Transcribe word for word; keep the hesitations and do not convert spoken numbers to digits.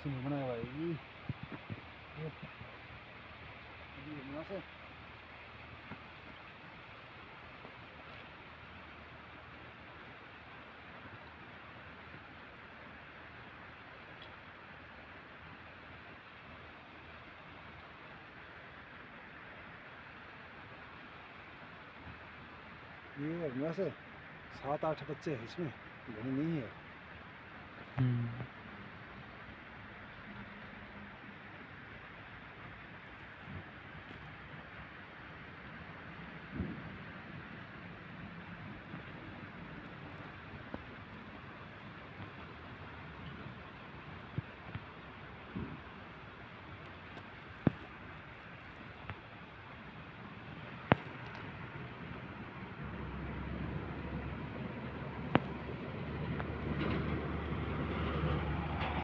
किसी ने बनाया हुआ है ये ये यहाँ से ये यहाँ से सात आठ बच्चे हैं इसमें, घनी नहीं है।